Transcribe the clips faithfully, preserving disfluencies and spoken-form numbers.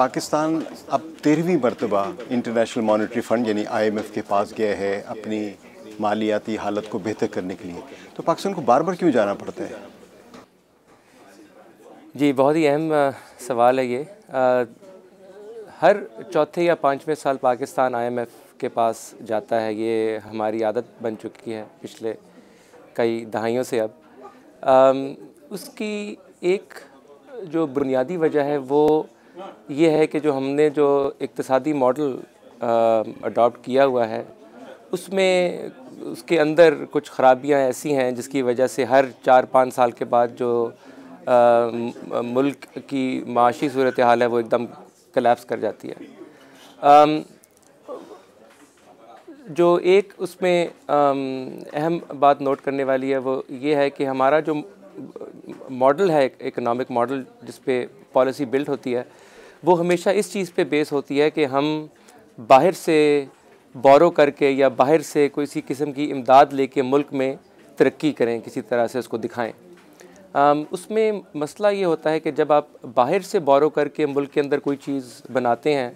پاکستان اب تیرہویں مرتبہ انٹرنیشنل مانیٹری فنڈ یعنی آئی ایم ایف کے پاس گیا ہے اپنی مالیاتی حالت کو بہتر کرنے کے لیے، تو پاکستان کو بار بار کیوں جانا پڑتا ہے؟ جی بہت ہی اہم سوال ہے یہ۔ ہر چوتھے یا پانچویں سال پاکستان آئی ایم ایف کے پاس جاتا ہے، یہ ہماری عادت بن چکی ہے پچھلے کئی دہائیوں سے اب۔ اس کی ایک جو بنیادی وجہ ہے وہ یہ ہے کہ جو ہم نے جو اقتصادی ماڈل اڈاپٹ کیا ہوا ہے اس میں اس کے اندر کچھ خرابیاں ایسی ہیں جس کی وجہ سے ہر چار پانچ سال کے بعد جو ملک کی معاشی صورتحال ہے وہ ایک دم کلیپس کر جاتی ہے۔ جو ایک اس میں اہم بات نوٹ کرنے والی ہے وہ یہ ہے کہ ہمارا جو ماڈل ہے اکنامک ماڈل جس پہ پالیسی بلڈ ہوتی ہے وہ ہمیشہ اس چیز پہ بیس ہوتی ہے کہ ہم باہر سے بورو کر کے یا باہر سے کوئی سی قسم کی امداد لے کے ملک میں ترقی کریں، کسی طرح سے اس کو دکھائیں۔ اس میں مسئلہ یہ ہوتا ہے کہ جب آپ باہر سے بورو کر کے ملک کے اندر کوئی چیز بناتے ہیں،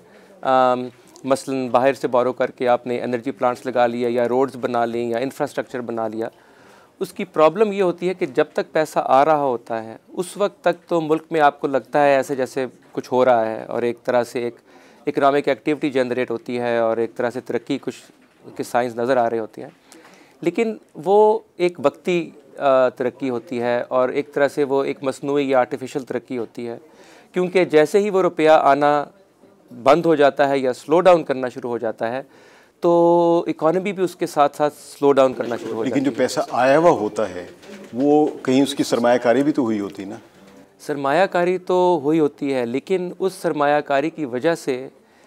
مثلاً باہر سے بورو کر کے آپ نے انرجی پلانٹس لگا لیا یا روڈز بنا لیں یا انفراسٹرکچر بنا لیا، اس کی پرابلم یہ ہوتی ہے کہ جب تک پیسہ آ رہا ہوتا ہے اس وقت تک تو ملک میں آپ کو لگتا ہے ایسے جیسے کچھ ہو رہا ہے اور ایک طرح سے ایک اکنامک ایکٹیویٹی جنریٹ ہوتی ہے اور ایک طرح سے ترقی کچھ کے سائنس نظر آ رہے ہوتے ہیں، لیکن وہ ایک وقتی ترقی ہوتی ہے اور ایک طرح سے وہ ایک مصنوعی یا آرٹیفیشل ترقی ہوتی ہے، کیونکہ جیسے ہی وہ روپیہ آنا بند ہو جاتا ہے یا سلو ڈاؤن کرنا شروع ہو جاتا ہے تو اکانومی بھی اس کے ساتھ ساتھ سلو ڈاؤن کرنا شروع ہو جاتی ہے۔ لیکن جو پیسہ آیا ہوا ہوتا ہے وہ کہیں اس کی سرمایہ کاری بھی تو ہوئی ہوتی نا؟ سرمایہ کاری تو ہوئی ہوتی ہے، لیکن اس سرمایہ کاری کی وجہ سے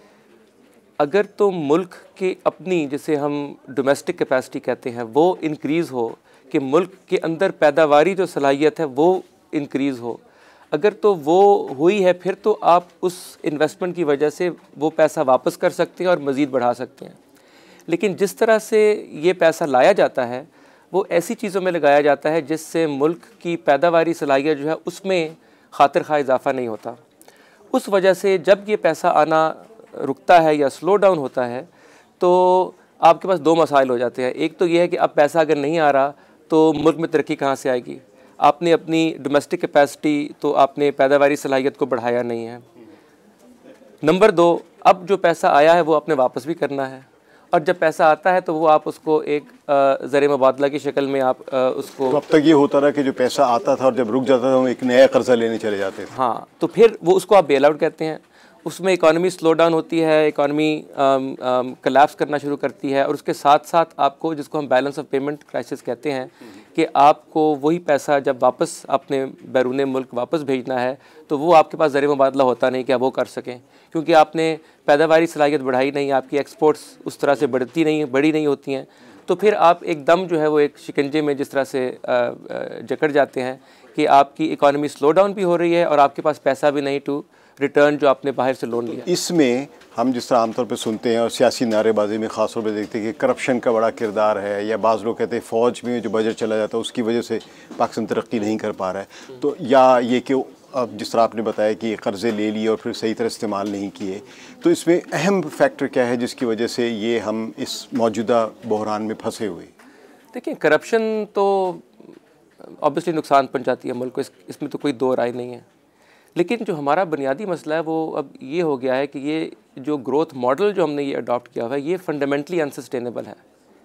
اگر تو ملک کے اپنی جسے ہم ڈومیسٹک کیپیسٹی کہتے ہیں وہ انکریز ہو، کہ ملک کے اندر پیداواری جو صلاحیت ہے وہ انکریز ہو، اگر تو وہ ہوئی ہے پھر تو آپ اس انویسٹمنٹ کی وجہ سے وہ پیسہ واپس کر سکتے ہیں اور مزید بڑھا سکتے ہیں۔ لیکن جس طرح سے یہ پیسہ لایا جاتا ہے وہ ایسی چیزوں میں لگایا جاتا ہے جس سے ملک کی پیداواری صلاحیت جو ہے اس میں خاطر خواہ اضافہ نہیں ہوتا۔ اس وجہ سے جب یہ پیسہ آنا رکتا ہے یا سلو ڈاؤن ہوتا ہے تو آپ کے پاس دو مسائل ہو جاتے ہیں۔ ایک تو یہ ہے کہ اب پیسہ اگر نہیں آ رہا تو ملک میں ترقی کہاں سے آئے گی؟ آپ نے اپنی ڈومیسٹک کیپیسٹی تو آپ نے پیداواری صلاحیت کو بڑھایا نہیں ہے۔ نمبر دو، اب جو پیسہ آیا ہے وہ آپ نے واپس بھی کرنا ہے، اور جب پیسہ آتا ہے تو وہ آپ اس کو ایک زر مبادلہ کی شکل میں آپ اس کو، تو اب تک یہ ہوتا رہا کہ جو پیسہ آتا تھا اور جب رک جاتا تھا وہ ایک نیا قرضہ لینے چلے جاتے تھے۔ ہاں، تو پھر وہ اس کو آپ بیل آؤٹ کہتے ہیں۔ اس میں اکانومی سلو ڈاؤن ہوتی ہے، اکانومی کلیپس کرنا شروع کرتی ہے، اور اس کے ساتھ ساتھ آپ کو جس کو ہم بیلنس آف پیمنٹ کرائسس کہتے ہیں کہ آپ کو وہی پیسہ جب واپس اپنے بیرون ملک واپس بھیجنا ہے تو وہ آپ کے پاس زر مبادلہ ہوتا نہیں کہ آپ وہ کر سکیں، کیونکہ آپ نے پیداواری صلاحیت بڑھائی نہیں، آپ کی ایکسپورٹس اس طرح سے بڑھتی نہیں بڑی نہیں ہوتی ہیں، تو پھر آپ ایک دم جو ہے وہ ایک شکنجے میں جس طرح سے جکڑ جاتے ہیں کہ آپ کی اکانومی سلو ڈاؤن بھی ہو رہی ہے اور آپ کے پاس پیسہ بھی نہیں ٹو ریٹرن جو آپ نے باہر سے لون لیا۔ اس میں ہم جس طرح عام طور پہ سنتے ہیں اور سیاسی نعرے بازی میں خاص طور پہ دیکھتے ہیں کہ کرپشن کا بڑا کردار ہے، یا بعض لوگ کہتے ہیں فوج میں جو بجٹ چلا جاتا ہے اس کی وجہ سے پاکستان ترقی نہیں کر پا رہا ہے، تو یا یہ کہ اب جس طرح آپ نے بتایا کہ قرضے لے لیے اور پھر صحیح طرح استعمال نہیں کیے، تو اس میں اہم فیکٹر کیا ہے جس کی وجہ سے یہ ہم اس موجودہ بحران میں پھنسے ہوئے؟ دیکھیں، کرپشن تو آبویسلی نقصان پہنچاتی ہے ملک کو، اس میں تو کوئی دو رائے نہیں ہے، لیکن جو ہمارا بنیادی مسئلہ ہے وہ اب یہ ہو گیا ہے کہ یہ جو گروتھ ماڈل جو ہم نے یہ اڈاپٹ کیا ہوا ہے یہ فنڈامنٹلی انسسٹینیبل ہے۔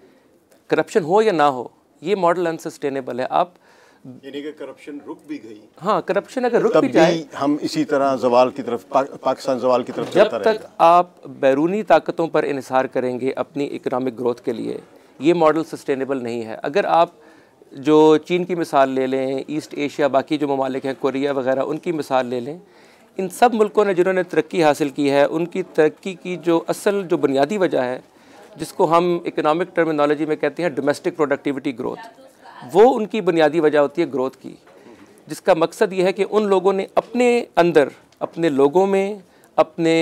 کرپشن ہو یا نہ ہو یہ ماڈل انسسٹینیبل ہے۔ آپ یعنی کہ کرپشن رک بھی گئی، ہاں، کرپشن اگر رک بھی جائے ہم اسی طرح زوال کی طرف پاکستان زوال کی طرف چلتا رہے گا۔ جب تک آپ بیرونی طاقتوں پر انحصار کریں گے اپنی اکنامک گروتھ کے لیے یہ ماڈل سسٹینیبل نہیں ہے۔ اگر آپ جو چین کی مثال لے لیں، ایسٹ ایشیا باقی جو ممالک ہیں کوریا وغیرہ ان کی مثال لے لیں، ان سب ملکوں نے جنہوں نے ترقی حاصل کی ہے ان کی ترقی کی جو اصل جو بنیادی وجہ ہے جس کو ہم اکنامک ٹرمینالوجی میں کہتے ہیں ڈومیسٹک پروڈکٹیوٹی گروتھ، وہ ان کی بنیادی وجہ ہوتی ہے گروتھ کی، جس کا مقصد یہ ہے کہ ان لوگوں نے اپنے اندر اپنے لوگوں میں اپنے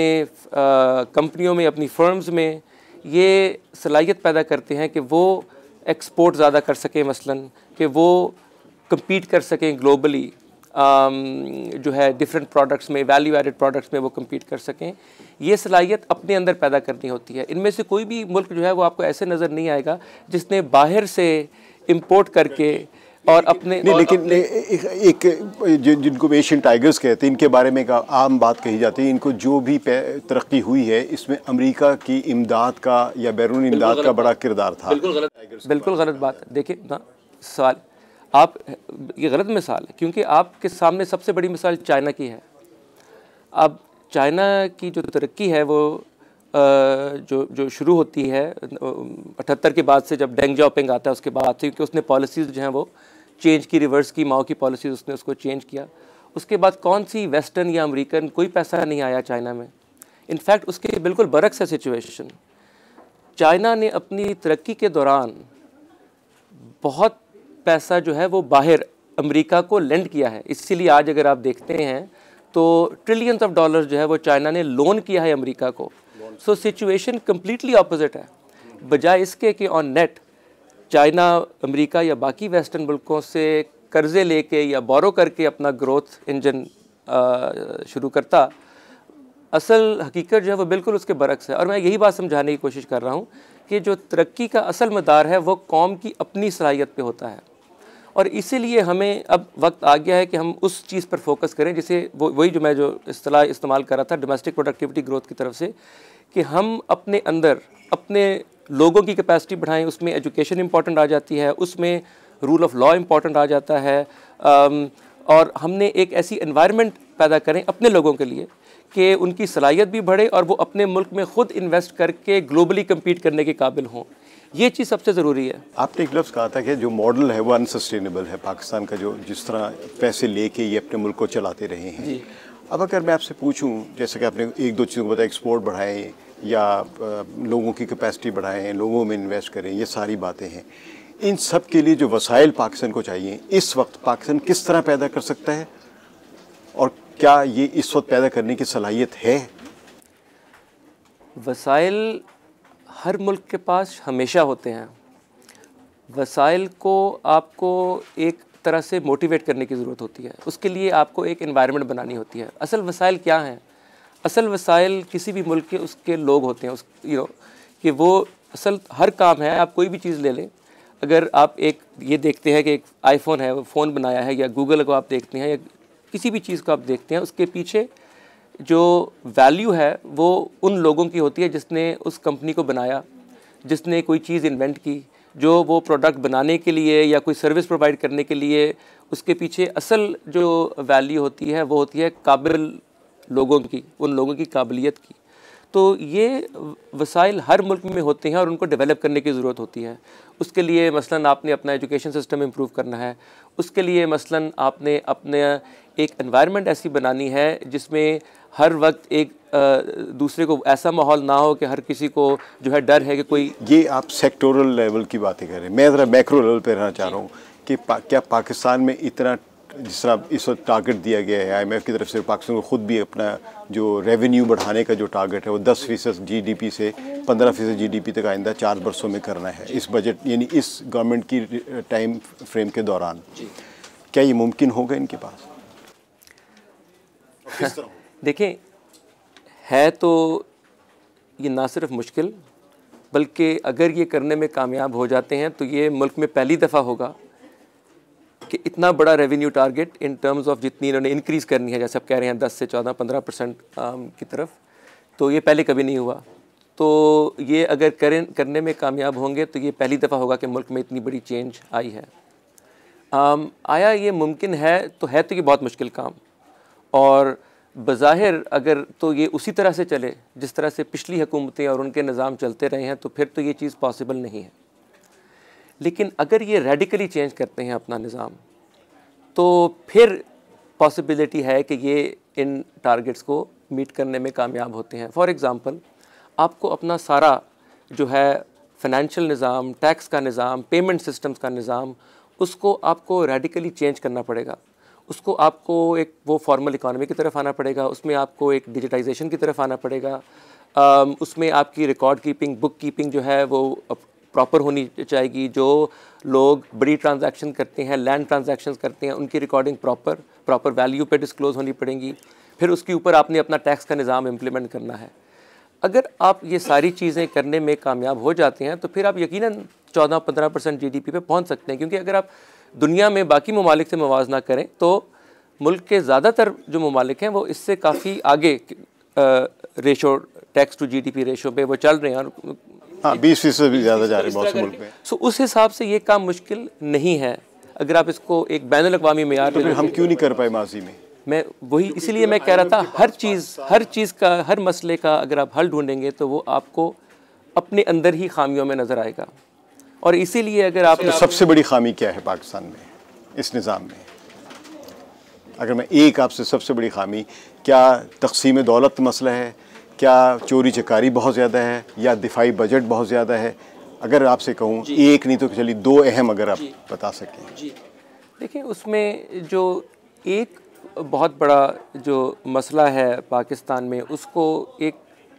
کمپنیوں میں اپنی فرمز میں یہ صلاحیت پیدا کرتے ہیں کہ وہ ایکسپورٹ زیادہ کر سکیں، مثلاً کہ وہ کمپیٹ کر سکیں گلوبلی جو ہے ڈفرینٹ پروڈکٹس میں، ویلیو ایڈڈ پروڈکٹس میں وہ کمپیٹ کر سکیں. یہ صلاحیت اپنے اندر پیدا کرنی ہوتی ہے. ان میں سے کوئی بھی ملک جو ہے وہ آپ کو ایسے نظر نہیں آئے گا جس نے باہر سے امپورٹ کر کے اور اپنے نہیں، لیکن ایک جن کو ایشین ٹائیگرز کہتے ہیں، ان کے بارے میں ایک عام بات کہی جاتی ہے، ان کو جو بھی ترقی ہوئی ہے اس میں امریکہ کی امداد کا یا بیرون امداد کا بڑا کردار تھا. بالکل غلط، بالکل غلط بات ہے. دیکھیں سوال، آپ یہ غلط مثال ہے، کیونکہ آپ کے سامنے سب سے بڑی مثال چائنا کی ہے. اب چائنا کی جو ترقی ہے وہ جو جو شروع ہوتی ہے اٹھہتر کے بعد سے، جب ڈینگ جاؤپنگ آتا ہے اس کے بعد سے، کیونکہ اس نے پالیسیز جو ہیں وہ چینج کی، ریورس کی، ماؤ کی پالیسیز اس نے اس کو چینج کیا. اس کے بعد کون سی ویسٹرن یا امریکن کوئی پیسہ نہیں آیا چائنا میں. انفیکٹ اس کے بالکل برعکس ہے سچویشن. چائنا نے اپنی ترقی کے دوران بہت پیسہ جو ہے وہ باہر امریکہ کو لینڈ کیا ہے. اسی لیے آج اگر آپ دیکھتے ہیں تو ٹریلینز آف ڈالرز جو ہے وہ چائنا نے لون کیا ہے امریکہ کو. سو سچویشن کمپلیٹلی اپوزٹ ہے. بجائے اس کے کہ آن نیٹ چائنا امریکہ یا باقی ویسٹرن ملکوں سے قرضے لے کے یا بورو کر کے اپنا گروتھ انجن شروع کرتا، اصل حقیقت جو ہے وہ بالکل اس کے برعکس ہے. اور میں یہی بات سمجھانے کی کوشش کر رہا ہوں کہ جو ترقی کا اصل مدار ہے وہ قوم کی اپنی صلاحیت پہ ہوتا ہے. اور اسی لیے ہمیں اب وقت آ گیا ہے کہ ہم اس چیز پر فوکس کریں، جسے وہی جو میں جو اصطلاح استعمال کر رہا تھا ڈومیسٹک پروڈکٹیوٹی گروتھ کی طرف سے، کہ ہم اپنے اندر اپنے لوگوں کی کیپیسٹی بڑھائیں. اس میں ایجوکیشن امپورٹنٹ آ جاتی ہے، اس میں رول آف لا امپورٹنٹ آ جاتا ہے، اور ہم نے ایک ایسی انوائرمنٹ پیدا کریں اپنے لوگوں کے لیے کہ ان کی صلاحیت بھی بڑھے اور وہ اپنے ملک میں خود انویسٹ کر کے گلوبلی کمپیٹ کرنے کے قابل ہوں. یہ چیز سب سے ضروری ہے. آپ نے ایک لفظ کہا تھا کہ جو ماڈل ہے وہ انسسٹینیبل ہے پاکستان کا، جو جس طرح پیسے لے کے یہ اپنے ملک کو چلاتے رہے ہیں. جی. اب اگر میں آپ سے پوچھوں، جیسے کہ آپ نے ایک دو چیزوں کو بتایا، ایکسپورٹ بڑھائیں یا لوگوں کی کیپیسٹی بڑھائیں، لوگوں میں انویسٹ کریں، یہ ساری باتیں ہیں. ان سب کے لیے جو وسائل پاکستان کو چاہیے اس وقت پاکستان کس طرح پیدا کر سکتا ہے، اور کیا یہ اس وقت پیدا کرنے کی صلاحیت ہے؟ وسائل ہر ملک کے پاس ہمیشہ ہوتے ہیں. وسائل کو آپ کو ایک طرح سے موٹیویٹ کرنے کی ضرورت ہوتی ہے. اس کے لیے آپ کو ایک انوائرمنٹ بنانی ہوتی ہے. اصل وسائل کیا ہیں؟ اصل وسائل کسی بھی ملک کے اس کے لوگ ہوتے ہیں، اس یو نو کہ وہ اصل ہر کام ہے. آپ کوئی بھی چیز لے لیں، اگر آپ ایک یہ دیکھتے ہیں کہ ایک آئی فون ہے، وہ فون بنایا ہے، یا گوگل کو آپ دیکھتے ہیں، یا کسی بھی چیز کو آپ دیکھتے ہیں، اس کے پیچھے جو ویلیو ہے وہ ان لوگوں کی ہوتی ہے جس نے اس کمپنی کو بنایا، جس نے کوئی چیز انوینٹ کی، جو وہ پروڈکٹ بنانے کے لیے یا کوئی سروس پرووائڈ کرنے کے لیے اس کے پیچھے اصل جو ویلیو ہوتی ہے وہ ہوتی ہے قابل لوگوں کی، ان لوگوں کی قابلیت کی. تو یہ وسائل ہر ملک میں ہوتے ہیں اور ان کو ڈیولپ کرنے کی ضرورت ہوتی ہے. اس کے لیے مثلاً آپ نے اپنا ایجوکیشن سسٹم امپروو کرنا ہے. اس کے لیے مثلاً آپ نے اپنے ایک انوائرمنٹ ایسی بنانی ہے جس میں ہر وقت ایک دوسرے کو ایسا ماحول نہ ہو کہ ہر کسی کو جو ہے ڈر ہے کہ کوئی. یہ آپ سیکٹورل لیول کی باتیں کر رہے ہیں، میں ذرا میکرو لیول پہ رہنا چاہ رہا ہوں کہ کیا پاکستان میں اتنا، جس طرح اس وقت ٹارگٹ دیا گیا ہے آئی ایم ایف کی طرف سے، پاکستان کو خود بھی اپنا جو ریونیو بڑھانے کا جو ٹارگٹ ہے وہ دس فیصد جی ڈی پی سے پندرہ فیصد جی ڈی پی تک آئندہ چار برسوں میں کرنا ہے اس بجٹ، یعنی اس گورنمنٹ کی ٹائم فریم کے دوران. کیا یہ ممکن ہوگا ان کے پاس؟ دیکھیں، ہے تو یہ نہ صرف مشکل، بلکہ اگر یہ کرنے میں کامیاب ہو جاتے ہیں تو یہ ملک میں پہلی دفعہ ہوگا کہ اتنا بڑا revenue target in terms of جتنی انہوں نے انکریز کرنی ہے، جیسے آپ کہہ رہے ہیں دس سے چودہ پندرہ پرسنٹ کی طرف، تو یہ پہلے کبھی نہیں ہوا. تو یہ اگر کریں کرنے میں کامیاب ہوں گے تو یہ پہلی دفعہ ہوگا کہ ملک میں اتنی بڑی چینج آئی ہے. آیا یہ ممکن ہے؟ تو ہے تو یہ بہت مشکل کام، اور بظاہر اگر تو یہ اسی طرح سے چلے جس طرح سے پچھلی حکومتیں اور ان کے نظام چلتے رہے ہیں تو پھر تو یہ چیز پاسبل نہیں ہے. لیکن اگر یہ ریڈیکلی چینج کرتے ہیں اپنا نظام تو پھر پاسبلٹی ہے کہ یہ ان ٹارگٹس کو میٹ کرنے میں کامیاب ہوتے ہیں. فار ایگزامپل، آپ کو اپنا سارا جو ہے فائنینشیل نظام، ٹیکس کا نظام، پیمنٹ سسٹمز کا نظام، اس کو آپ کو ریڈیکلی چینج کرنا پڑے گا. اس کو آپ کو ایک وہ فارمل اکانومی کی طرف آنا پڑے گا، اس میں آپ کو ایک ڈیجیٹائزیشن کی طرف آنا پڑے گا، اس میں آپ کی ریکارڈ کیپنگ، بک کیپنگ جو ہے وہ پراپر ہونی چاہیے. جو لوگ بڑی ٹرانزیکشن کرتے ہیں, لینڈ ٹرانزیکشنز کرتے ہیں, ان کی ریکارڈنگ پراپر پراپر ویلیو پہ ڈسکلوز ہونی پڑیں گی. پھر اس کے اوپر آپ نے اپنا ٹیکس کا نظام امپلیمنٹ کرنا ہے. اگر آپ یہ ساری چیزیں کرنے میں کامیاب ہو جاتے ہیں تو پھر آپ یقیناً چودہ پندرہ پرسینٹ جی ڈی پی پہ پہنچ سکتے ہیں. کیونکہ اگر آپ دنیا میں باقی ممالک سے موازنہ کریں تو ملک کے زیادہ تر جو ممالک ہیں وہ اس سے کافی آگے ratio tax to G D P ratio پہ وہ چل رہے ہیں, اور ہاں بیس فیصد بھی زیادہ جا رہے ہیں بہت سے ملک میں. سو اس حساب سے یہ کام مشکل نہیں ہے اگر آپ اس کو ایک بین الاقوامی معیار تو پھر ہم کیوں نہیں کر پائے ماضی میں؟ میں وہی اسی لیے میں کہہ رہا تھا ہر چیز ہر چیز کا ہر مسئلے کا اگر آپ حل ڈھونڈیں گے تو وہ آپ کو اپنے اندر ہی خامیوں میں نظر آئے گا. اور اسی لیے اگر آپ سب سے بڑی خامی کیا ہے پاکستان میں اس نظام میں؟ اگر میں ایک آپ سے سب سے بڑی خامی, کیا تقسیم دولت مسئلہ ہے, کیا چوری چکاری بہت زیادہ ہے, یا دفاعی بجٹ بہت زیادہ ہے؟ اگر آپ سے کہوں ایک نہیں تو چلیے دو اہم اگر آپ بتا سکیں. جی دیکھیں, اس میں جو ایک بہت بڑا جو مسئلہ ہے پاکستان میں, اس کو ایک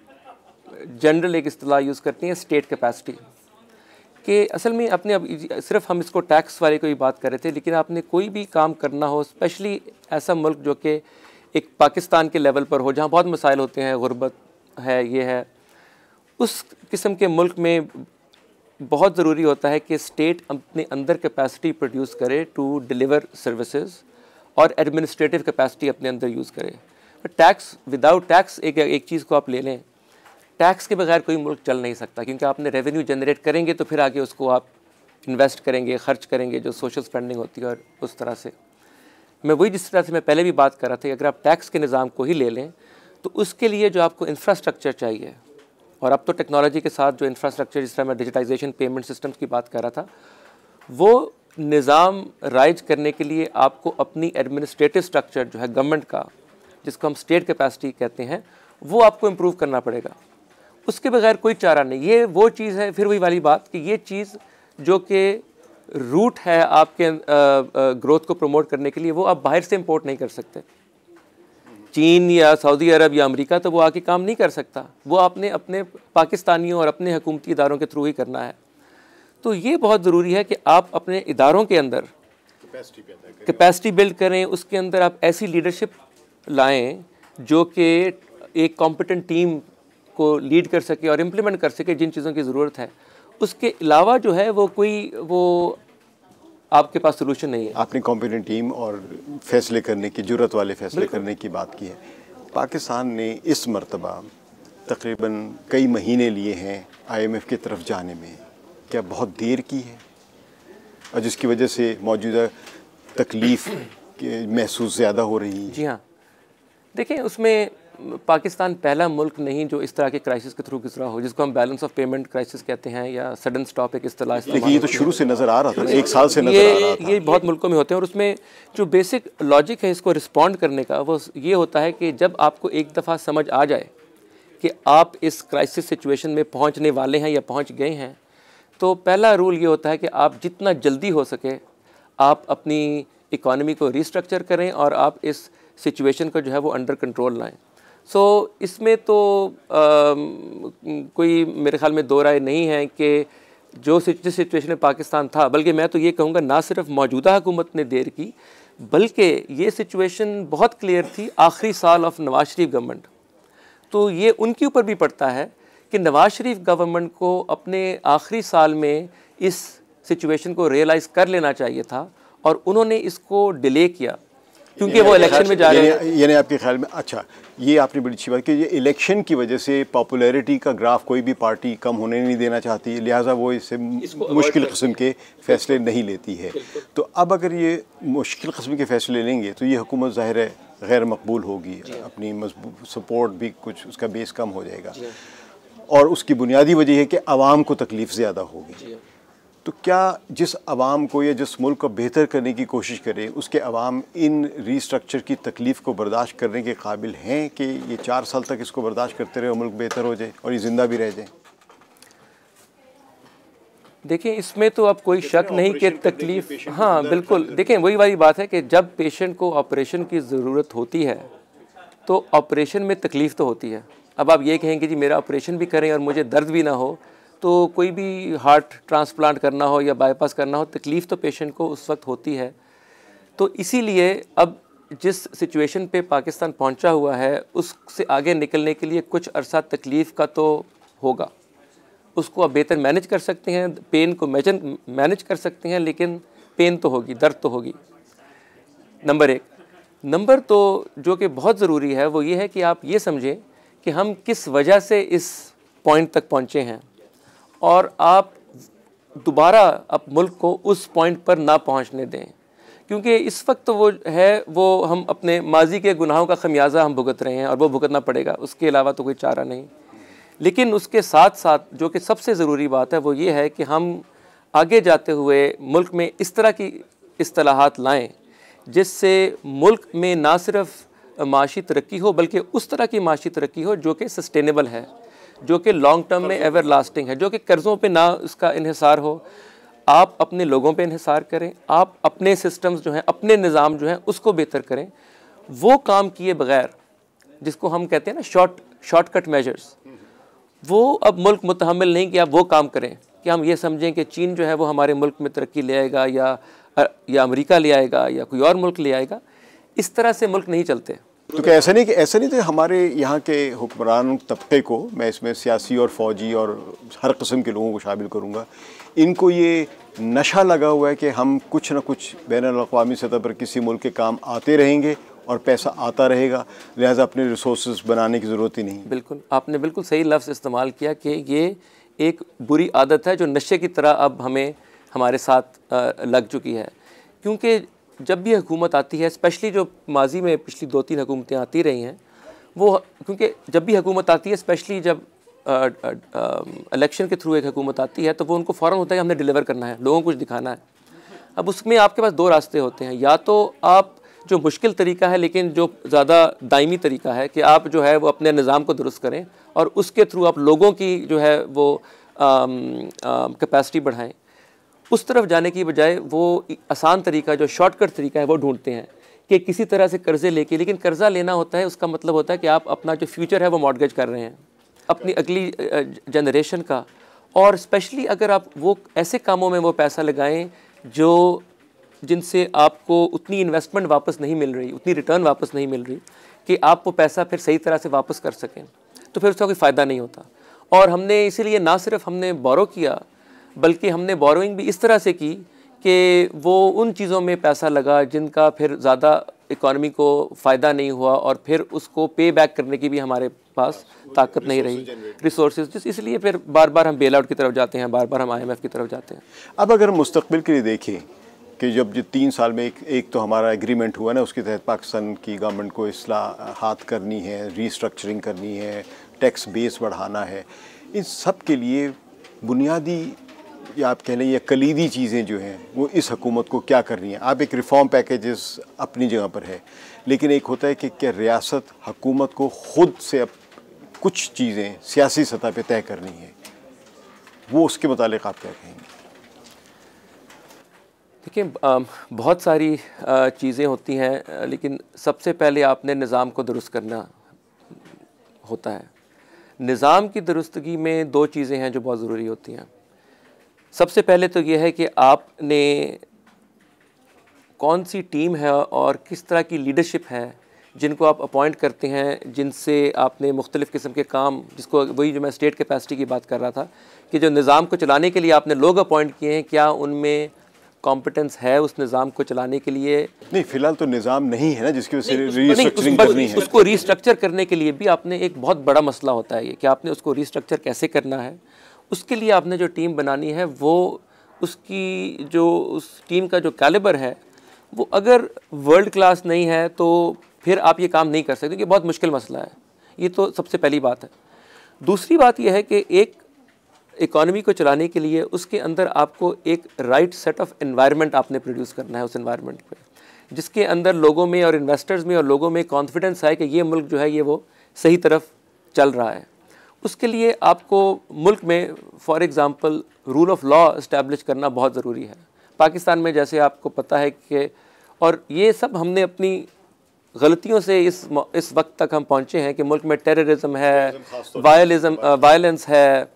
جنرل ایک اصطلاح یوز کرتے ہیں اسٹیٹ کیپیسٹی, کہ اصل میں اپنے اب صرف ہم اس کو ٹیکس والے کو ہی بات کر رہے تھے, لیکن آپ نے کوئی بھی کام کرنا ہو, اسپیشلی ایسا ملک جو کہ ایک پاکستان کے لیول پر ہو جہاں بہت مسائل ہوتے ہیں, غربت ہے, یہ ہے, اس قسم کے ملک میں بہت ضروری ہوتا ہے کہ اسٹیٹ اپنے اندر کیپیسٹی پروڈیوس کرے ٹو ڈیلیور سروسز, اور ایڈمنسٹریٹو کیپیسٹی اپنے اندر یوز کرے. ٹیکس وداؤٹ ٹیکس ایک ایک چیز کو آپ لے لیں, ٹیکس کے بغیر کوئی ملک چل نہیں سکتا, کیونکہ آپ نے ریونیو جنریٹ کریں گے تو پھر آگے اس کو آپ انویسٹ کریں گے, خرچ کریں گے, جو سوشل اسپینڈنگ ہوتی ہے. اور اس طرح سے میں وہی جس طرح سے میں پہلے بھی بات کر رہا تھا کہ اگر آپ ٹیکس کے نظام کو ہی لے لیں تو اس کے لیے جو آپ کو انفراسٹرکچر چاہیے, اور اب تو ٹیکنالوجی کے ساتھ جو انفراسٹرکچر, جس طرح میں ڈیجیٹائزیشن پیمنٹ سسٹمز کی بات کر رہا تھا, وہ نظام رائج کرنے کے لیے آپ کو اپنی ایڈمنسٹریٹو اسٹرکچر جو ہے گورنمنٹ کا, جس کو ہم اسٹیٹ کیپیسٹی کہتے ہیں, وہ آپ کو امپروو کرنا پڑے گا. اس کے بغیر کوئی چارہ نہیں. یہ وہ چیز ہے, پھر وہی والی بات کہ یہ چیز جو کہ روٹ ہے آپ کے گروتھ کو پروموٹ کرنے کے لیے, وہ آپ باہر سے امپورٹ نہیں کر سکتے. چین یا سعودی عرب یا امریکہ تو وہ آ کے کام نہیں کر سکتا, وہ آپ نے اپنے پاکستانیوں اور اپنے حکومتی اداروں کے تھرو ہی کرنا ہے. تو یہ بہت ضروری ہے کہ آپ اپنے اداروں کے اندر کیپیسٹی بلڈ کریں, اس کے اندر آپ ایسی لیڈرشپ لائیں جو کہ ایک کمپٹنٹ ٹیم کو لیڈ کر سکے اور امپلیمنٹ کر سکے جن چیزوں کی ضرورت ہے. اس کے علاوہ جو ہے وہ کوئی وہ آپ کے پاس سلوشن نہیں ہے. آپ نے کمپیٹنٹ ٹیم اور فیصلے کرنے کی جرت والے فیصلے کرنے کی بات کی ہے. پاکستان نے اس مرتبہ تقریباً کئی مہینے لیے ہیں آئی ایم ایف کی طرف جانے میں, کیا بہت دیر کی ہے, اور جس کی وجہ سے موجودہ تکلیف محسوس زیادہ ہو رہی ہے؟ جی ہاں, دیکھیں اس میں پاکستان پہلا ملک نہیں جو اس طرح کے کرائسس کے تھرو گزرا ہو, جس کو ہم بیلنس آف پیمنٹ کرائسس کہتے ہیں یا سڈن سٹاپ ایک اصطلاح. لیکن یہ تو شروع سے نظر آ رہا تھا, ایک سال سے نظر آ رہا تھا. یہ بہت ملکوں میں ہوتے ہیں, اور اس میں جو بیسک لاجک ہے اس کو رسپونڈ کرنے کا وہ یہ ہوتا ہے کہ جب آپ کو ایک دفعہ سمجھ آ جائے کہ آپ اس کرائسس سچویشن میں پہنچنے والے ہیں یا پہنچ گئے ہیں, تو پہلا رول یہ ہوتا ہے کہ آپ جتنا جلدی ہو سکے آپ اپنی اکانومی کو ریسٹرکچر کریں اور آپ اس سچویشن کو جو ہے وہ انڈر کنٹرول لائیں. سو so, اس میں تو کوئی میرے خیال میں دو رائے نہیں ہے کہ جو جس سچویشن میں پاکستان تھا, بلکہ میں تو یہ کہوں گا نہ صرف موجودہ حکومت نے دیر کی, بلکہ یہ سچویشن بہت کلیئر تھی آخری سال آف نواز شریف گورنمنٹ. تو یہ ان کے اوپر بھی پڑتا ہے کہ نواز شریف گورنمنٹ کو اپنے آخری سال میں اس سچویشن کو ریئلائز کر لینا چاہیے تھا, اور انہوں نے اس کو ڈیلے کیا کیونکہ وہ الیکشن میں جا رہے ہیں. یعنی آپ کے خیال میں, اچھا یہ آپ نے بڑی اچھی بات کہ یہ الیکشن کی وجہ سے پاپولیرٹی کا گراف کوئی بھی پارٹی کم ہونے نہیں دینا چاہتی, لہٰذا وہ اس سے مشکل قسم کے فیصلے نہیں لیتی ہے. تو اب اگر یہ مشکل قسم کے فیصلے لیں گے تو یہ حکومت ظاہر ہے غیر مقبول ہوگی, اپنی مضبوط سپورٹ بھی کچھ اس کا بیس کم ہو جائے گا, اور اس کی بنیادی وجہ ہے کہ عوام کو تکلیف زیادہ ہوگی. تو کیا جس عوام کو یا جس ملک کو بہتر کرنے کی کوشش کرے اس کے عوام ان ری اسٹرکچر کی تکلیف کو برداشت کرنے کے قابل ہیں کہ یہ چار سال تک اس کو برداشت کرتے رہے اور ملک بہتر ہو جائے اور یہ زندہ بھی رہ جائیں؟ دیکھیں اس میں تو اب کوئی شک نہیں کہ تکلیف, ہاں بالکل, دیکھیں وہی والی بات ہے کہ جب پیشنٹ کو آپریشن کی ضرورت ہوتی ہے تو آپریشن میں تکلیف تو ہوتی ہے. اب آپ یہ کہیں کہ جی میرا آپریشن بھی کریں اور مجھے درد بھی نہ ہو, تو کوئی بھی ہارٹ ٹرانسپلانٹ کرنا ہو یا بائی پاس کرنا ہو تکلیف تو پیشنٹ کو اس وقت ہوتی ہے. تو اسی لیے اب جس سچویشن پہ پاکستان پہنچا ہوا ہے اس سے آگے نکلنے کے لیے کچھ عرصہ تکلیف کا تو ہوگا. اس کو آپ بہتر مینج کر سکتے ہیں, پین کو مینج کر سکتے ہیں, لیکن پین تو ہوگی, درد تو ہوگی. نمبر ایک. نمبر تو جو کہ بہت ضروری ہے وہ یہ ہے کہ آپ یہ سمجھیں کہ ہم کس وجہ سے اس پوائنٹ تک پہنچے ہیں, اور آپ دوبارہ اب ملک کو اس پوائنٹ پر نہ پہنچنے دیں, کیونکہ اس وقت وہ ہے وہ ہم اپنے ماضی کے گناہوں کا خمیازہ ہم بھگت رہے ہیں اور وہ بھگتنا پڑے گا, اس کے علاوہ تو کوئی چارہ نہیں. لیکن اس کے ساتھ ساتھ جو کہ سب سے ضروری بات ہے وہ یہ ہے کہ ہم آگے جاتے ہوئے ملک میں اس طرح کی اصطلاحات لائیں جس سے ملک میں نہ صرف معاشی ترقی ہو بلکہ اس طرح کی معاشی ترقی ہو جو کہ سسٹینیبل ہے, جو کہ لانگ ٹرم میں ایور لاسٹنگ ہے, جو کہ قرضوں پہ نہ اس کا انحصار ہو. آپ اپنے لوگوں پہ انحصار کریں, آپ اپنے سسٹمز جو ہیں, اپنے نظام جو ہیں اس کو بہتر کریں. وہ کام کیے بغیر جس کو ہم کہتے ہیں نا شارٹ شارٹ کٹ میجرز, وہ اب ملک متحمل نہیں کہ آپ وہ کام کریں کہ ہم یہ سمجھیں کہ چین جو ہے وہ ہمارے ملک میں ترقی لے آئے گا یا یا امریکہ لے آئے گا یا کوئی اور ملک لے آئے گا. اس طرح سے ملک نہیں چلتے. تو کہ ایسا نہیں کہ ایسا نہیں تھے ہمارے یہاں کے حکمران طبقے کو, میں اس میں سیاسی اور فوجی اور ہر قسم کے لوگوں کو شامل کروں گا, ان کو یہ نشہ لگا ہوا ہے کہ ہم کچھ نہ کچھ بین الاقوامی سطح پر کسی ملک کے کام آتے رہیں گے اور پیسہ آتا رہے گا, لہٰذا اپنے ریسورسز بنانے کی ضرورت ہی نہیں. بالکل, آپ نے بالکل صحیح لفظ استعمال کیا کہ یہ ایک بری عادت ہے جو نشے کی طرح اب ہمیں ہمارے ساتھ لگ چکی ہے. کیونکہ جب بھی حکومت آتی ہے, اسپیشلی جو ماضی میں پچھلی دو تین حکومتیں آتی رہی ہیں, وہ کیونکہ جب بھی حکومت آتی ہے اسپیشلی جب الیکشن کے تھرو ایک حکومت آتی ہے تو وہ ان کو فوراً ہوتا ہے کہ ہم نے ڈیلیور کرنا ہے, لوگوں کو کچھ دکھانا ہے. اب اس میں آپ کے پاس دو راستے ہوتے ہیں, یا تو آپ جو مشکل طریقہ ہے لیکن جو زیادہ دائمی طریقہ ہے کہ آپ جو ہے وہ اپنے نظام کو درست کریں اور اس کے تھرو آپ لوگوں کی جو ہے وہ کیپیسٹی بڑھائیں. اس طرف جانے کی بجائے وہ آسان طریقہ جو شارٹ کٹ طریقہ ہے وہ ڈھونڈتے ہیں کہ کسی طرح سے قرضے لے کے, لیکن قرضہ لینا ہوتا ہے اس کا مطلب ہوتا ہے کہ آپ اپنا جو فیوچر ہے وہ مارگیج کر رہے ہیں اپنی اگلی جنریشن کا. اور اسپیشلی اگر آپ وہ ایسے کاموں میں وہ پیسہ لگائیں جو جن سے آپ کو اتنی انویسٹمنٹ واپس نہیں مل رہی, اتنی ریٹرن واپس نہیں مل رہی کہ آپ وہ پیسہ پھر صحیح طرح سے واپس کر سکیں, تو پھر اس کا کوئی فائدہ نہیں ہوتا. اور ہم نے اسی لیے نہ صرف ہم نے بورو کیا بلکہ ہم نے بوروئنگ بھی اس طرح سے کی کہ وہ ان چیزوں میں پیسہ لگا جن کا پھر زیادہ اکانومی کو فائدہ نہیں ہوا, اور پھر اس کو پے بیک کرنے کی بھی ہمارے پاس طاقت نہیں رہی, ریسورسز, جس اس لیے پھر بار بار ہم بیل آؤٹ کی طرف جاتے ہیں, بار بار ہم آئی ایم ایف کی طرف جاتے ہیں. اب اگر مستقبل کے لیے دیکھیں کہ جب جو تین سال میں ایک ایک تو ہمارا ایگریمنٹ ہوا نا, اس کے تحت پاکستان کی گورنمنٹ کو اصلاحات کرنی ہے, ری اسٹرکچرنگ کرنی ہے, ٹیکس بیس بڑھانا ہے, ان سب کے لیے بنیادی یا آپ کہہ لیں یا کلیدی چیزیں جو ہیں وہ اس حکومت کو کیا کرنی ہیں. آپ ایک ریفارم پیکیجز اپنی جگہ پر ہے, لیکن ایک ہوتا ہے کہ کیا ریاست حکومت کو خود سے اب کچھ چیزیں سیاسی سطح پہ طے کرنی ہیں, وہ اس کے متعلق آپ کیا کہیں گے؟ دیکھیں, بہت ساری چیزیں ہوتی ہیں, لیکن سب سے پہلے آپ نے نظام کو درست کرنا ہوتا ہے. نظام کی درستگی میں دو چیزیں ہیں جو بہت ضروری ہوتی ہیں. سب سے پہلے تو یہ ہے کہ آپ نے کون سی ٹیم ہے اور کس طرح کی لیڈرشپ ہے جن کو آپ اپوائنٹ کرتے ہیں, جن سے آپ نے مختلف قسم کے کام, جس کو وہی جو میں اسٹیٹ کیپیسٹی کی بات کر رہا تھا کہ جو نظام کو چلانے کے لیے آپ نے لوگ اپوائنٹ کیے ہیں, کیا ان میں کمپٹنس ہے اس نظام کو چلانے کے لیے؟ نہیں, فی الحال تو نظام نہیں ہے نا جس کی وجہ سے ری اسٹرکچرنگ کرنی ہے. اس کو ری اسٹرکچر کرنے کے لیے بھی آپ نے ایک بہت بڑا مسئلہ ہوتا ہے یہ کہ آپ نے اس کو ری اسٹرکچر کیسے کرنا ہے. اس کے لیے آپ نے جو ٹیم بنانی ہے وہ اس کی جو اس ٹیم کا جو کیلیبر ہے وہ اگر ورلڈ کلاس نہیں ہے تو پھر آپ یہ کام نہیں کر سکتے, کیونکہ بہت مشکل مسئلہ ہے. یہ تو سب سے پہلی بات ہے. دوسری بات یہ ہے کہ ایک اکانومی کو چلانے کے لیے اس کے اندر آپ کو ایک رائٹ سیٹ آف انوائرمنٹ آپ نے پروڈیوس کرنا ہے, اس انوائرمنٹ پہ جس کے اندر لوگوں میں اور انویسٹرز میں اور لوگوں میں کانفیڈنس آئے کہ یہ ملک جو ہے یہ وہ صحیح طرف چل رہا ہے. اس کے لیے آپ کو ملک میں for example rule of law establish کرنا بہت ضروری ہے. پاکستان میں جیسے آپ کو پتہ ہے کہ, اور یہ سب ہم نے اپنی غلطیوں سے اس اس وقت تک ہم پہنچے ہیں کہ ملک میں ٹیررزم ہے, وائلزم وائلنس ہے,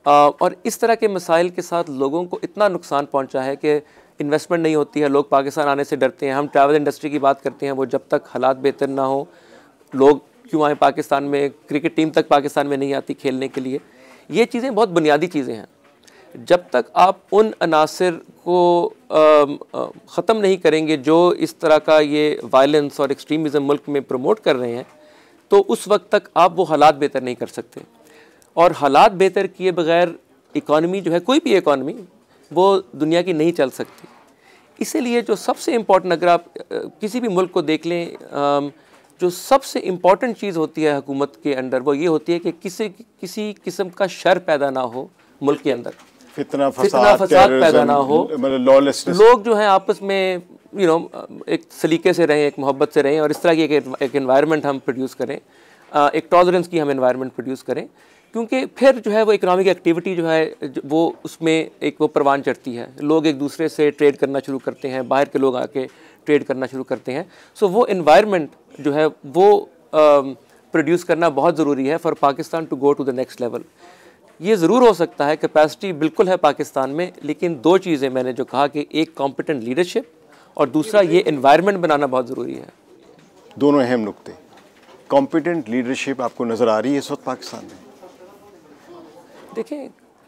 اور اس طرح کے مسائل کے ساتھ لوگوں کو اتنا نقصان پہنچا ہے کہ انویسٹمنٹ نہیں ہوتی ہے، لوگ پاکستان آنے سے ڈرتے ہیں. ہم ٹریول انڈسٹری کی بات کرتے ہیں، وہ جب تک حالات بہتر نہ ہوں لوگ کیوں آئیں پاکستان میں، کرکٹ ٹیم تک پاکستان میں نہیں آتی کھیلنے کے لیے. یہ چیزیں بہت بنیادی چیزیں ہیں. جب تک آپ ان عناصر کو ختم نہیں کریں گے جو اس طرح کا یہ وائلنس اور ایکسٹریمزم ملک میں پروموٹ کر رہے ہیں، تو اس وقت تک آپ وہ حالات بہتر نہیں کر سکتے. اور حالات بہتر کیے بغیر اکانومی جو ہے، کوئی بھی اکانومی، وہ دنیا کی نہیں چل سکتی. اسی لیے جو سب سے امپورٹنٹ، اگر آپ کسی بھی ملک کو دیکھ لیں، جو سب سے امپورٹنٹ چیز ہوتی ہے حکومت کے اندر، وہ یہ ہوتی ہے کہ کسی کسی قسم کا شر پیدا نہ ہو ملک کے اندر، فتنہ فساد پیدا نہ ہو، لوگ جو ہیں آپس میں یو نو ایک سلیقے سے رہیں، ایک محبت سے رہیں، اور اس طرح کی ایک انوائرمنٹ ہم پروڈیوس کریں، ایک ٹالرنس کی ہم انوائرمنٹ پروڈیوس کریں. کیونکہ پھر جو ہے وہ اکنامک ایکٹیویٹی جو ہے وہ اس میں ایک وہ پروان چڑھتی ہے، لوگ ایک دوسرے سے ٹریڈ کرنا شروع کرتے ہیں، باہر کے لوگ آ کے ٹریڈ کرنا شروع کرتے ہیں. سو وہ انوائرمنٹ جو ہے وہ پروڈیوس کرنا بہت ضروری ہے for Pakistan to go to the next level. یہ ضرور ہو سکتا ہے، کیپیسٹی بالکل ہے پاکستان میں، لیکن دو چیزیں میں نے جو کہا کہ ایک کمپیٹنٹ لیڈرشپ اور دوسرا یہ انوائرمنٹ بنانا بہت ضروری ہے. دونوں اہم نقطے. کمپیٹنٹ لیڈرشپ آپ کو نظر آ رہی ہے اس وقت پاکستان میں؟ دیکھیں،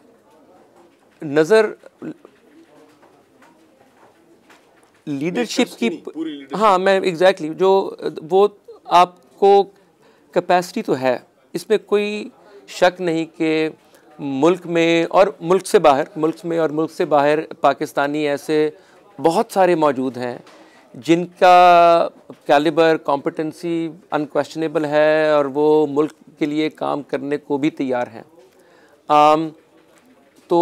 نظر لیڈرشپ کی، ہاں میں ایگزیکٹلی جو وہ آپ کو کیپیسٹی تو ہے، اس میں کوئی شک نہیں کہ ملک میں اور ملک سے باہر ملک میں اور ملک سے باہر پاکستانی ایسے بہت سارے موجود ہیں جن کا کیلیبر کمپٹنسی انکویسچنیبل ہے اور وہ ملک کے لیے کام کرنے کو بھی تیار ہیں. آم تو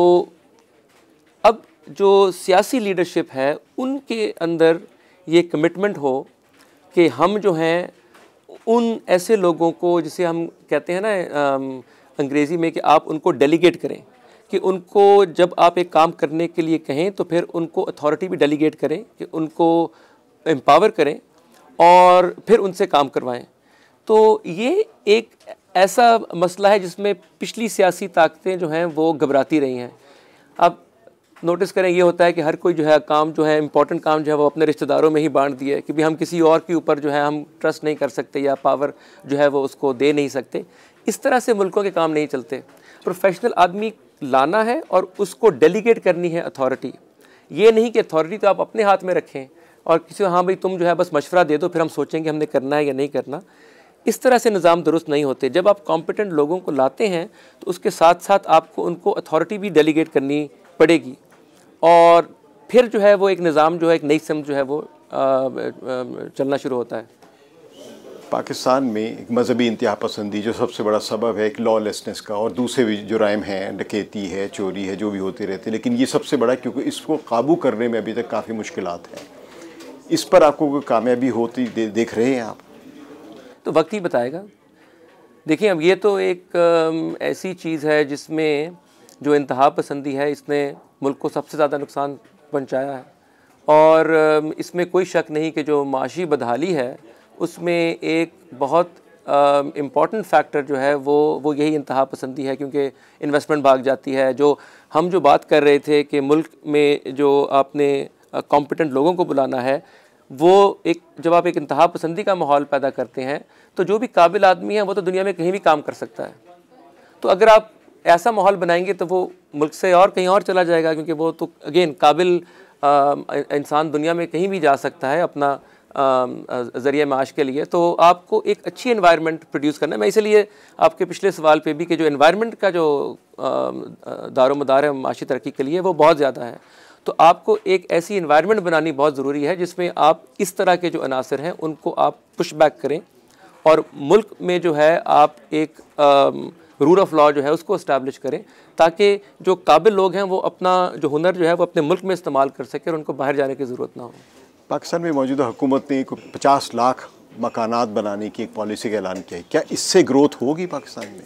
اب جو سیاسی لیڈرشپ ہے ان کے اندر یہ کمٹمنٹ ہو کہ ہم جو ہیں ان ایسے لوگوں کو، جسے ہم کہتے ہیں نا انگریزی میں، کہ آپ ان کو ڈیلیگیٹ کریں، کہ ان کو جب آپ ایک کام کرنے کے لیے کہیں تو پھر ان کو اتھارٹی بھی ڈیلیگیٹ کریں، کہ ان کو امپاور کریں اور پھر ان سے کام کروائیں. تو یہ ایک ایسا مسئلہ ہے جس میں پچھلی سیاسی طاقتیں جو ہیں وہ گھبراتی رہی ہیں. اب نوٹس کریں، یہ ہوتا ہے کہ ہر کوئی جو ہے کام جو ہے امپورٹنٹ کام جو ہے وہ اپنے رشتہ داروں میں ہی بانٹ دیے کہ بھی ہم کسی اور کے اوپر جو ہے ہم ٹرسٹ نہیں کر سکتے یا پاور جو ہے وہ اس کو دے نہیں سکتے. اس طرح سے ملکوں کے کام نہیں چلتے. پروفیشنل آدمی لانا ہے اور اس کو ڈیلیگیٹ کرنی ہے اتھارٹی. یہ نہیں کہ اتھارٹی تو آپ اپنے ہاتھ میں رکھیں اور کسی ہاں بھائی تم جو ہے بس مشورہ دے دو، پھر ہم سوچیں گے ہم نے کرنا ہے یا نہیں کرنا. اس طرح سے نظام درست نہیں ہوتے. جب آپ کمپیٹنٹ لوگوں کو لاتے ہیں تو اس کے ساتھ ساتھ آپ کو ان کو اتھارٹی بھی ڈیلیگیٹ کرنی پڑے گی، اور پھر جو ہے وہ ایک نظام جو ہے ایک نئی سمت جو ہے وہ چلنا شروع ہوتا ہے. پاکستان میں ایک مذہبی انتہا پسندی جو سب سے بڑا سبب ہے ایک لا لیسنس کا، اور دوسرے بھی جرائم ہیں، ڈکیتی ہے، چوری ہے، جو بھی ہوتے رہتے ہیں، لیکن یہ سب سے بڑا کیونکہ اس کو قابو کرنے میں ابھی تک کافی مشکلات ہیں. اس پر آپ کو کوئی کامیابی ہوتی دیکھ رہے ہیں آپ؟ تو وقت ہی بتائے گا. دیکھیں، اب یہ تو ایک ایسی چیز ہے جس میں جو انتہا پسندی ہے اس نے ملک کو سب سے زیادہ نقصان پہنچایا ہے، اور اس میں کوئی شک نہیں کہ جو معاشی بدحالی ہے اس میں ایک بہت امپورٹنٹ فیکٹر جو ہے وہ وہ یہی انتہا پسندی ہے، کیونکہ انویسٹمنٹ بھاگ جاتی ہے. جو ہم جو بات کر رہے تھے کہ ملک میں جو آپ نے کمپیٹنٹ لوگوں کو بلانا ہے، وہ ایک جب آپ ایک انتہا پسندی کا ماحول پیدا کرتے ہیں تو جو بھی قابل آدمی ہے وہ تو دنیا میں کہیں بھی کام کر سکتا ہے. تو اگر آپ ایسا ماحول بنائیں گے تو وہ ملک سے اور کہیں اور چلا جائے گا، کیونکہ وہ تو اگین قابل انسان دنیا میں کہیں بھی جا سکتا ہے اپنا ذریعہ معاش کے لیے. تو آپ کو ایک اچھی انوائرمنٹ پروڈیوس کرنا ہے. میں اسی لیے آپ کے پچھلے سوال پہ بھی کہ جو انوائرمنٹ کا جو دار و مدار ہے معاشی ترقی کے لیے وہ بہت زیادہ ہے. تو آپ کو ایک ایسی انوائرمنٹ بنانی بہت ضروری ہے جس میں آپ اس طرح کے جو عناصر ہیں ان کو آپ پش بیک کریں، اور ملک میں جو ہے آپ ایک رول آف لا جو ہے اس کو اسٹیبلش کریں، تاکہ جو قابل لوگ ہیں وہ اپنا جو ہنر جو ہے وہ اپنے ملک میں استعمال کر سکیں اور ان کو باہر جانے کی ضرورت نہ ہو. پاکستان میں موجودہ حکومت نے پچاس لاکھ مکانات بنانے کی ایک پالیسی کا اعلان کیا ہے. کیا اس سے گروتھ ہوگی پاکستان میں؟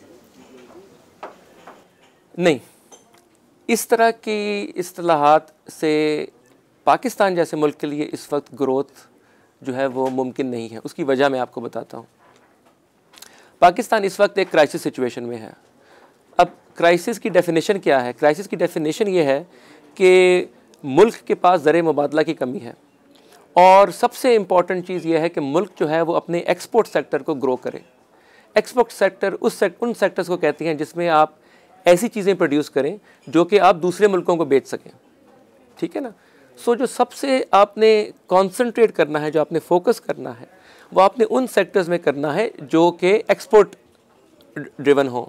نہیں، اس طرح کی اصطلاحات سے پاکستان جیسے ملک کے لیے اس وقت گروتھ جو ہے وہ ممکن نہیں ہے. اس کی وجہ میں آپ کو بتاتا ہوں. پاکستان اس وقت ایک کرائسس سچویشن میں ہے. اب کرائسس کی ڈیفینیشن کیا ہے؟ کرائسس کی ڈیفینیشن یہ ہے کہ ملک کے پاس زر مبادلہ کی کمی ہے، اور سب سے امپورٹنٹ چیز یہ ہے کہ ملک جو ہے وہ اپنے ایکسپورٹ سیکٹر کو گرو کرے. ایکسپورٹ سیکٹر اس سیکٹر ان سیکٹرز کو کہتے ہیں جس میں آپ ایسی چیزیں پروڈیوس کریں جو کہ آپ دوسرے ملکوں کو بیچ سکیں. ٹھیک ہے نا؟ سو جو سب سے آپ نے کانسنٹریٹ کرنا ہے، جو آپ نے فوکس کرنا ہے، وہ آپ نے ان سیکٹرز میں کرنا ہے جو کہ ایکسپورٹ ڈریون ہوں.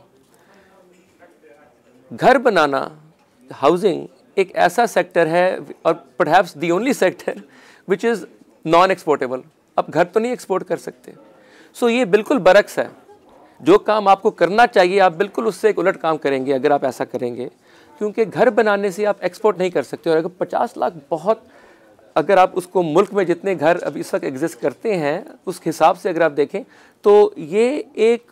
گھر بنانا، ہاؤزنگ ایک ایسا سیکٹر ہے، اور perhaps the only sector which is non exportable. آپ گھر تو نہیں ایکسپورٹ کر سکتے. سو یہ بالکل برعکس ہے. جو کام آپ کو کرنا چاہیے آپ بالکل اس سے ایک الٹ کام کریں گے اگر آپ ایسا کریں گے، کیونکہ گھر بنانے سے آپ ایکسپورٹ نہیں کر سکتے. اور اگر پچاس لاکھ بہت، اگر آپ اس کو ملک میں جتنے گھر اب اس وقت ایگزسٹ کرتے ہیں اس حساب سے اگر آپ دیکھیں تو یہ ایک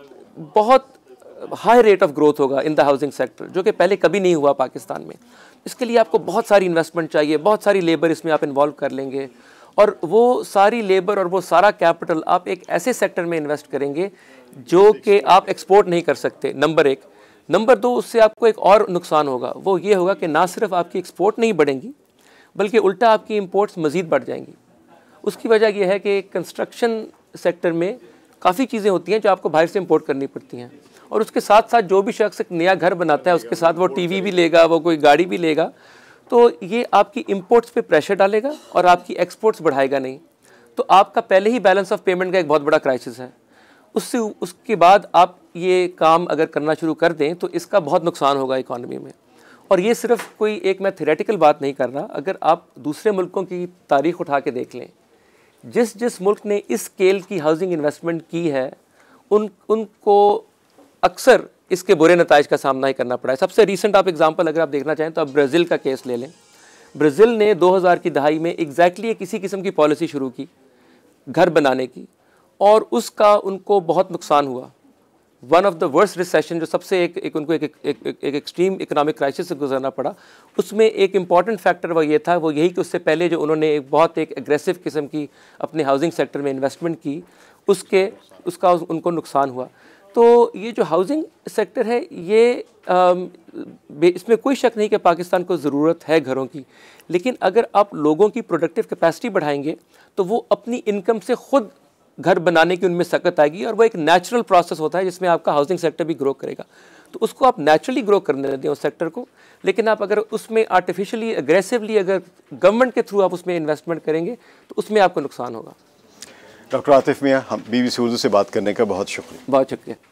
بہت ہائی ریٹ آف گروتھ ہوگا ان دا ہاؤسنگ سیکٹر، جو کہ پہلے کبھی نہیں ہوا پاکستان میں. اس کے لیے آپ کو بہت ساری انویسٹمنٹ چاہیے، بہت ساری لیبر اس میں آپ انوالو کر لیں گے، اور وہ ساری لیبر اور وہ سارا کیپٹل آپ ایک ایسے سیکٹر میں انویسٹ کریں گے جو کہ آپ ایکسپورٹ نہیں کر سکتے. نمبر ایک. نمبر دو، اس سے آپ کو ایک اور نقصان ہوگا، وہ یہ ہوگا کہ نہ صرف آپ کی ایکسپورٹ نہیں بڑھیں گی بلکہ الٹا آپ کی امپورٹس مزید بڑھ جائیں گی. اس کی وجہ یہ ہے کہ کنسٹرکشن سیکٹر میں کافی چیزیں ہوتی ہیں جو آپ کو باہر سے امپورٹ کرنی پڑتی ہیں، اور اس کے ساتھ ساتھ جو بھی شخص ایک نیا گھر بناتا ہے اس کے ساتھ وہ ٹی وی بھی لے گا، وہ کوئی گاڑی بھی لے گا، تو یہ آپ کی امپورٹس پہ پریشر ڈالے گا اور آپ کی ایکسپورٹس بڑھائے گا نہیں. تو آپ کا پہلے ہی بیلنس آف پیمنٹ کا ایک بہت بڑا کرائسس ہے. اس سے اس کے بعد آپ یہ کام اگر کرنا شروع کر دیں تو اس کا بہت نقصان ہوگا اکانومی میں. اور یہ صرف کوئی ایک میں تھیوریٹیکل بات نہیں کر رہا. اگر آپ دوسرے ملکوں کی تاریخ اٹھا کے دیکھ لیں، جس جس ملک نے اس اسکیل کی ہاؤسنگ انویسٹمنٹ کی ہے ان ان کو اکثر اس کے برے نتائج کا سامنا ہی کرنا پڑا ہے. سب سے ریسنٹ آپ ایگزامپل اگر آپ دیکھنا چاہیں تو آپ برازیل کا کیس لے لیں. برازیل نے دو ہزار کی دہائی میں ایگزیکٹلی کسی قسم کی پالیسی شروع کی گھر بنانے کی، اور اس کا ان کو بہت نقصان ہوا. One of the worst recession, جو سب سے ایک ایک ان کو ایک ایک ایکسٹریم اکنامک کرائسس سے گزرنا پڑا، اس میں ایک امپورٹنٹ فیکٹر وہ یہ تھا، وہ یہی کہ اس سے پہلے جو انہوں نے ایک بہت ایک ایگریسو قسم کی اپنے ہاؤسنگ سیکٹر میں انویسٹمنٹ کی، اس کے اس کا ان کو نقصان ہوا. تو یہ جو ہاؤسنگ سیکٹر ہے یہ اس میں کوئی شک نہیں کہ پاکستان کو ضرورت ہے گھروں کی، لیکن اگر آپ لوگوں کی پروڈکٹیو کیپیسٹی بڑھائیں گے تو وہ اپنی انکم سے خود گھر بنانے کی ان میں سکت آئے گی، اور وہ ایک نیچرل پروسیس ہوتا ہے جس میں آپ کا ہاؤسنگ سیکٹر بھی گرو کرے گا. تو اس کو آپ نیچرلی گرو کرنے دیں اس سیکٹر کو، لیکن آپ اگر اس میں آرٹیفیشلی اگریسولی اگر گورنمنٹ کے تھرو آپ اس میں انویسٹمنٹ کریں گے تو اس میں آپ کو نقصان ہوگا. ڈاکٹر عاطف میاں، ہم بی بی سی اردو سے بات کرنے کا بہت شکریہ. بہت شکریہ.